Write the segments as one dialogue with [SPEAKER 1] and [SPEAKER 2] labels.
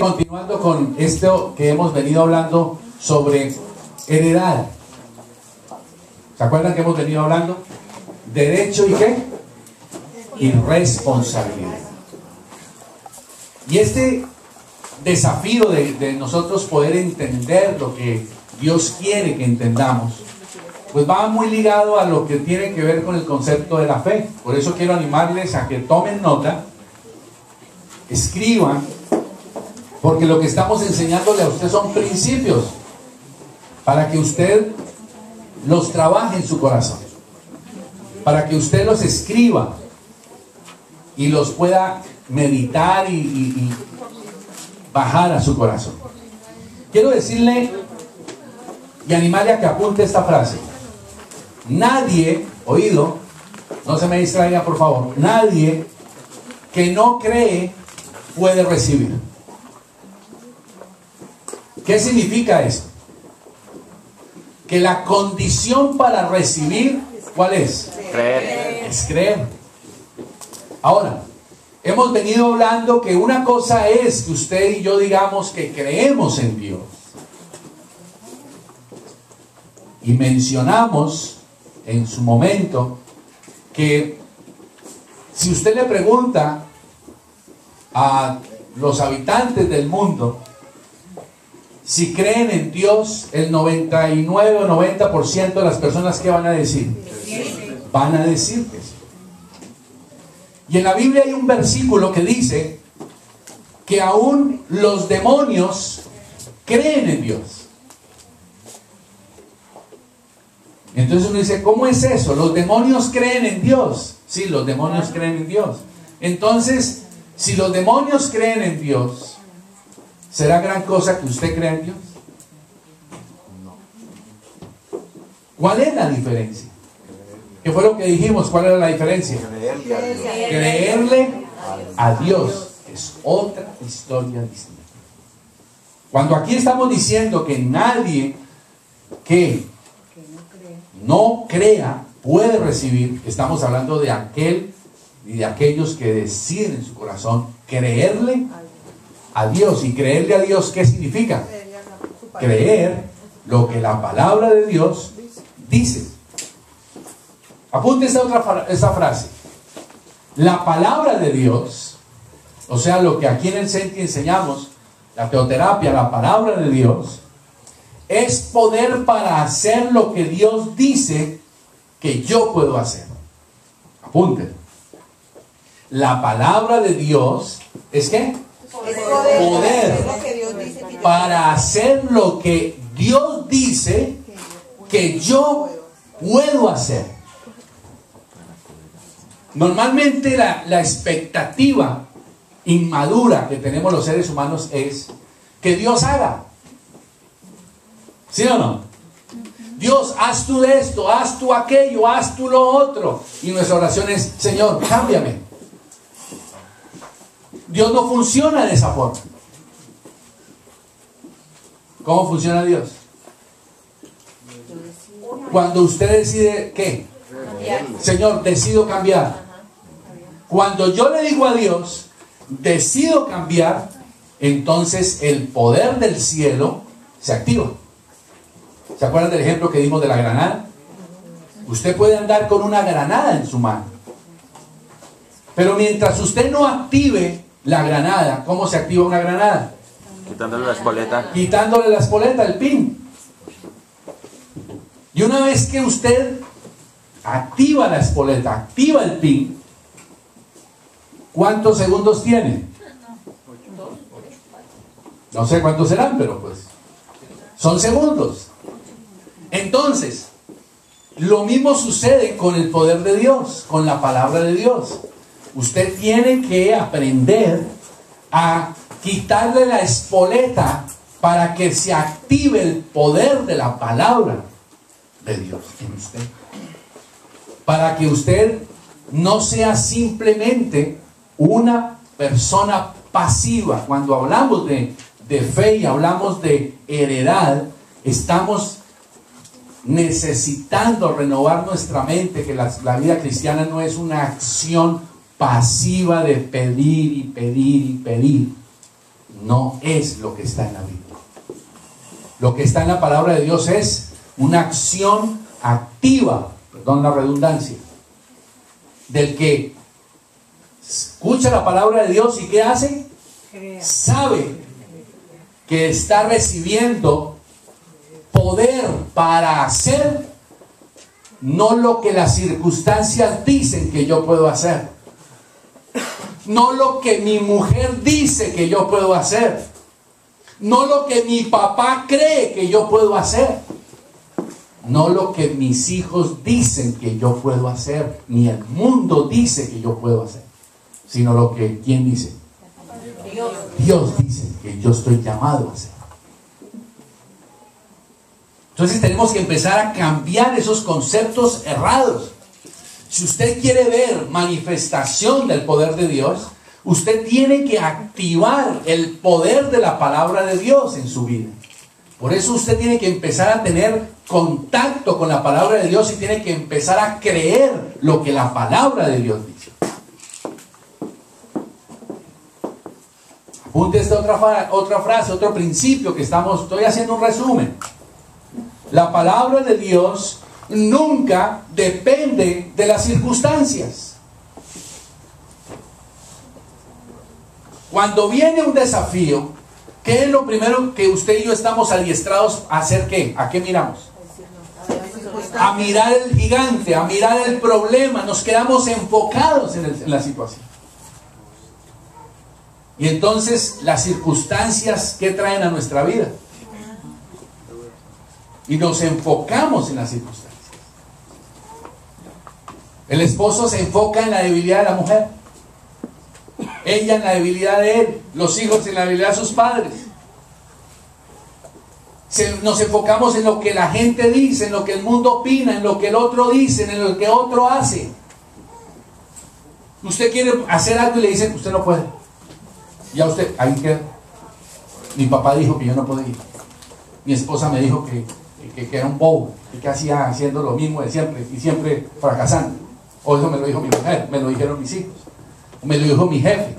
[SPEAKER 1] Continuando con esto que hemos venido hablando sobre heredad. ¿Se acuerdan que hemos venido hablando? Derecho y ¿qué? Y responsabilidad. Y este desafío de nosotros poder entender lo que Dios quiere que entendamos, pues va muy ligado a lo que tiene que ver con el concepto de la fe. Por eso quiero animarles a que tomen nota, escriban, porque lo que estamos enseñándole a usted son principios para que usted los trabaje en su corazón, para que usted los escriba y los pueda meditar y bajar a su corazón. Quiero decirle y animarle a que apunte esta frase. Nadie, oído, no se me distraiga por favor, nadie que no cree puede recibir. ¿Qué significa esto? Que la condición para recibir, ¿cuál es?
[SPEAKER 2] Creer.
[SPEAKER 1] Es creer. Ahora, hemos venido hablando que una cosa es que usted y yo digamos que creemos en Dios. Y mencionamos en su momento que si usted le pregunta a los habitantes del mundo si creen en Dios, el 99 o 90% de las personas, ¿qué van a decir? Van a decir que sí. Y en la Biblia hay un versículo que dice que aún los demonios creen en Dios. Entonces uno dice, ¿cómo es eso? ¿Los demonios creen en Dios? Sí, los demonios creen en Dios. Entonces, si los demonios creen en Dios, ¿será gran cosa que usted crea en Dios? ¿Cuál es la diferencia? ¿Qué fue lo que dijimos? ¿Cuál era la diferencia? Creerle a Dios es otra historia distinta. Cuando aquí estamos diciendo que nadie que no crea puede recibir, estamos hablando de aquel y de aquellos que deciden en su corazón creerle a Dios. Y creerle a Dios, ¿qué significa? Creer lo que la palabra de Dios dice. Apunte esta frase. La palabra de Dios, o sea, lo que aquí en el CENTI enseñamos, la teoterapia, la palabra de Dios, es poder para hacer lo que Dios dice que yo puedo hacer. Apunte. La palabra de Dios es ¿qué? Poder para hacer lo que Dios dice que yo puedo hacer. Normalmente la expectativa inmadura que tenemos los seres humanos es que Dios haga. ¿Sí o no? Dios, haz tú esto, haz tú aquello, haz tú lo otro. Y nuestra oración es, Señor, cámbiame. Dios no funciona de esa forma. ¿Cómo funciona Dios? Cuando usted decide, ¿qué? Señor, decido cambiar. Cuando yo le digo a Dios, decido cambiar, entonces el poder del cielo se activa. ¿Se acuerdan del ejemplo que dimos de la granada? Usted puede andar con una granada en su mano, pero mientras usted no active la granada, ¿cómo se activa una granada?
[SPEAKER 2] Quitándole la espoleta.
[SPEAKER 1] Quitándole la espoleta, el pin. Y una vez que usted activa la espoleta, activa el pin, ¿cuántos segundos tiene? No sé cuántos serán, pero pues son segundos. Entonces, lo mismo sucede con el poder de Dios, con la palabra de Dios. Usted tiene que aprender a quitarle la espoleta para que se active el poder de la palabra de Dios en usted. Para que usted no sea simplemente una persona pasiva. Cuando hablamos de fe y hablamos de heredad, estamos necesitando renovar nuestra mente, que la vida cristiana no es una acción pasiva de pedir y pedir y pedir. no es lo que está en la Biblia. Lo que está en la palabra de Dios es una acción activa, perdón la redundancia, del que escucha la palabra de Dios y ¿qué hace? Sabe que está recibiendo poder para hacer no lo que las circunstancias dicen que yo puedo hacer, no lo que mi mujer dice que yo puedo hacer, no lo que mi papá cree que yo puedo hacer, no lo que mis hijos dicen que yo puedo hacer, ni el mundo dice que yo puedo hacer, sino lo que, ¿quién dice? Dios dice que yo estoy llamado a hacer. Entonces tenemos que empezar a cambiar esos conceptos errados. Si usted quiere ver manifestación del poder de Dios, usted tiene que activar el poder de la palabra de Dios en su vida. Por eso usted tiene que empezar a tener contacto con la palabra de Dios y tiene que empezar a creer lo que la palabra de Dios dice. Apunte esta otra frase, otro principio que estoy haciendo un resumen. La palabra de Dios nunca depende de las circunstancias. Cuando viene un desafío, ¿qué es lo primero que usted y yo estamos adiestrados a hacer? ¿Qué? ¿A qué miramos? A mirar el gigante, a mirar el problema. Nos quedamos enfocados en la situación. Y entonces las circunstancias, ¿qué traen a nuestra vida? Y nos enfocamos en las circunstancias. El esposo se enfoca en la debilidad de la mujer, ella en la debilidad de él, los hijos en la debilidad de sus padres. Nos enfocamos en lo que la gente dice, en lo que el mundo opina, en lo que el otro dice, en lo que otro hace. Usted quiere hacer algo y le dicen, usted no puede. Ya usted, ahí queda. Mi papá dijo que yo no podía ir. Mi esposa me dijo que era un bobo y que hacía haciendo lo mismo de siempre y siempre fracasando. O eso me lo dijo mi mujer, me lo dijeron mis hijos, me lo dijo mi jefe.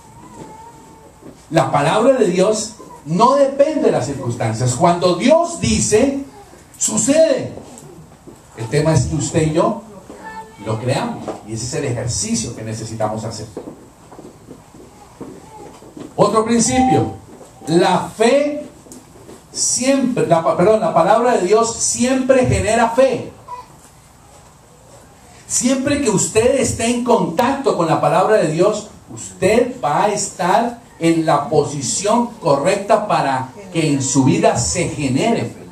[SPEAKER 1] La palabra de Dios no depende de las circunstancias. Cuando Dios dice, sucede. El tema es que usted y yo lo creamos, y ese es el ejercicio que necesitamos hacer. Otro principio: la fe siempre, la palabra de Dios siempre genera fe. Siempre que usted esté en contacto con la palabra de Dios, usted va a estar en la posición correcta para que en su vida se genere fe.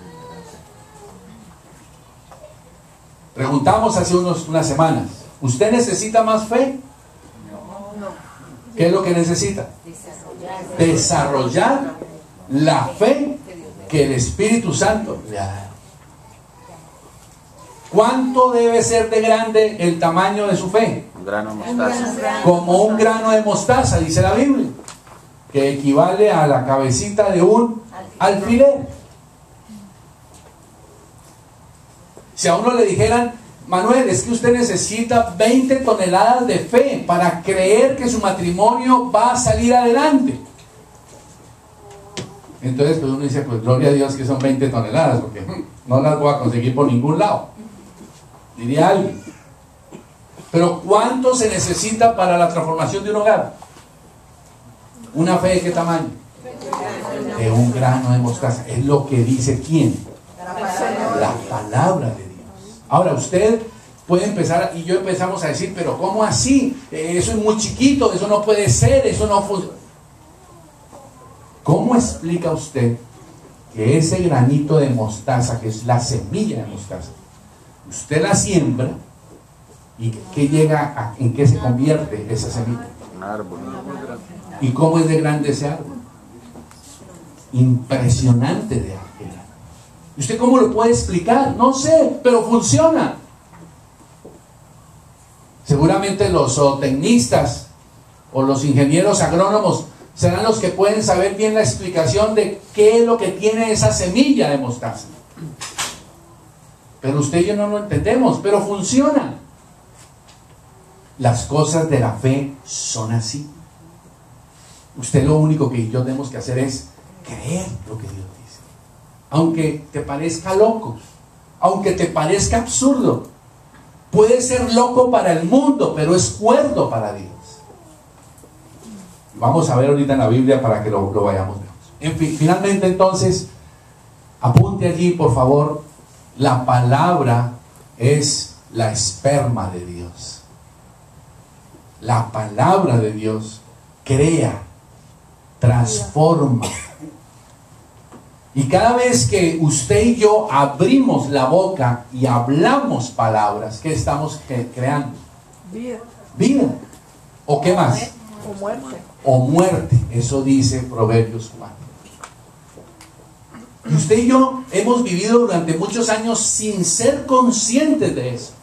[SPEAKER 1] Preguntamos hace unas semanas, ¿usted necesita más fe? ¿Qué es lo que necesita? Desarrollar la fe que el Espíritu Santo le ha dado. ¿Cuánto debe ser de grande el tamaño de su fe?
[SPEAKER 2] Un grano de mostaza.
[SPEAKER 1] Como un grano de mostaza, dice la Biblia, que equivale a la cabecita de un alfiler. Si a uno le dijeran, Manuel, es que usted necesita 20 toneladas de fe para creer que su matrimonio va a salir adelante. Entonces pues uno dice, pues gloria a Dios que son 20 toneladas, porque no las voy a conseguir por ningún lado, diría alguien. Pero ¿cuánto se necesita para la transformación de un hogar? ¿Una fe de qué tamaño? De un grano de mostaza. Es lo que dice ¿quién? La palabra de Dios. Ahora usted puede empezar, y yo empezamos a decir, pero ¿cómo así? Eso es muy chiquito, eso no puede ser, eso no funciona. ¿Cómo explica usted que ese granito de mostaza, que es la semilla de mostaza, usted la siembra y ¿qué llega en qué se convierte esa semilla?
[SPEAKER 2] Un árbol.
[SPEAKER 1] ¿Y cómo es de grande ese árbol? Impresionante de grande. ¿Y usted cómo lo puede explicar? No sé, pero funciona. Seguramente los zootecnistas o los ingenieros agrónomos serán los que pueden saber bien la explicación de qué es lo que tiene esa semilla de mostaza. Pero usted y yo no lo entendemos, pero funciona. Las cosas de la fe son así. Usted lo único que yo tenemos que hacer es creer lo que Dios dice. Aunque te parezca loco, aunque te parezca absurdo, puede ser loco para el mundo, pero es cuerdo para Dios. Vamos a ver ahorita en la Biblia para que lo vayamos viendo. En fin, finalmente entonces, apunte allí por favor, la palabra es la esperma de Dios. La palabra de Dios crea, transforma. Y cada vez que usted y yo abrimos la boca y hablamos palabras, ¿qué estamos creando?
[SPEAKER 3] Vida.
[SPEAKER 1] Vida. ¿O qué más?
[SPEAKER 3] O muerte.
[SPEAKER 1] O muerte. Eso dice Proverbios 4. Y usted y yo hemos vivido durante muchos años sin ser conscientes de eso.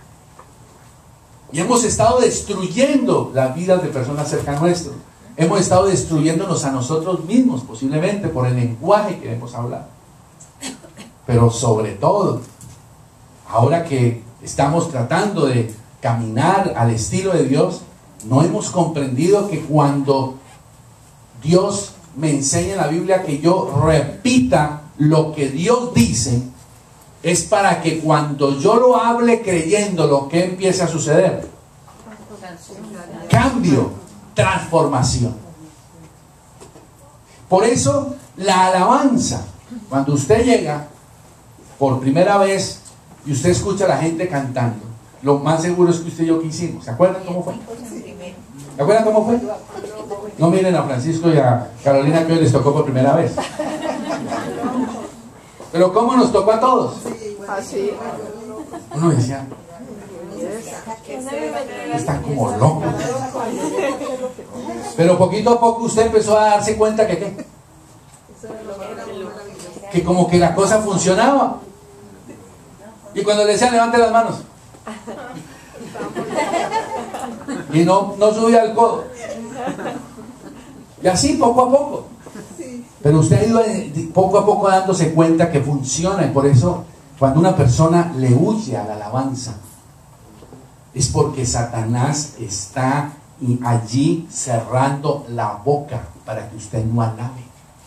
[SPEAKER 1] Y hemos estado destruyendo las vidas de personas cerca nuestro. Hemos estado destruyéndonos a nosotros mismos, posiblemente por el lenguaje que hemos hablado. Pero sobre todo, ahora que estamos tratando de caminar al estilo de Dios, no hemos comprendido que cuando Dios me enseña en la Biblia que yo repita lo que Dios dice, es para que cuando yo lo hable creyéndolo, ¿qué empiece a suceder? Cambio, transformación. Por eso la alabanza, cuando usted llega por primera vez y usted escucha a la gente cantando, lo más seguro es que usted y yo que hicimos. ¿Se acuerdan cómo fue? ¿Se acuerdan cómo fue? No miren a Francisco y a Carolina que hoy les tocó por primera vez. Pero ¿cómo nos tocó a todos?
[SPEAKER 3] Así.
[SPEAKER 1] Uno decía, están como locos. Pero poquito a poco usted empezó a darse cuenta que ¿qué? Que como que la cosa funcionaba. Y cuando le decían levante las manos y no subía el codo, y así poco a poco. Pero usted ha ido poco a poco dándose cuenta que funciona. Y por eso cuando una persona le huye a la alabanza, es porque Satanás está allí cerrando la boca para que usted no alabe.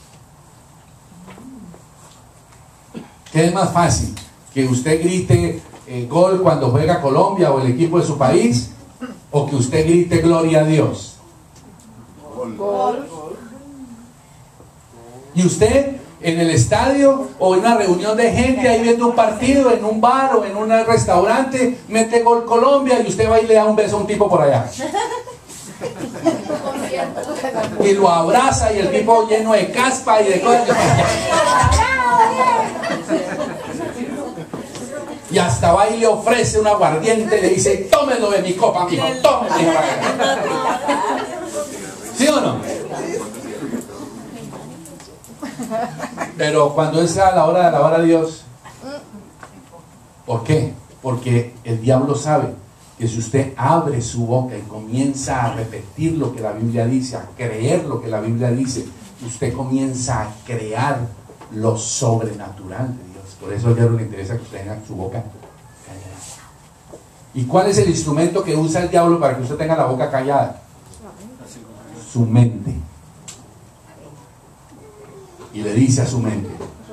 [SPEAKER 1] ¿Qué es más fácil? ¿Que usted grite gol cuando juega Colombia o el equipo de su país? ¿O que usted grite gloria a Dios?
[SPEAKER 3] Gol.
[SPEAKER 1] Y usted en el estadio o en una reunión de gente ahí viendo un partido, en un bar o en un restaurante, mete gol Colombia y usted va y le da un beso a un tipo por allá. Y lo abraza y el tipo lleno de caspa y de cosas. Y hasta va y le ofrece un aguardiente y le dice, tómelo de mi copa, mijo, tómelo. ¿Sí o no? Pero cuando es a la hora de alabar a Dios, ¿por qué? Porque el diablo sabe que si usted abre su boca y comienza a repetir lo que la Biblia dice, a creer lo que la Biblia dice, usted comienza a crear lo sobrenatural de Dios. Por eso al diablo le interesa que usted tenga su boca callada. ¿Y cuál es el instrumento que usa el diablo para que usted tenga la boca callada? Su mente. Y le dice a su mente,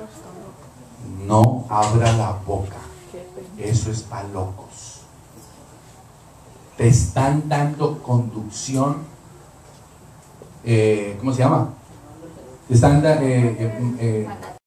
[SPEAKER 1] no abra la boca, eso es para locos. Te están dando conducción, ¿cómo se llama? Te están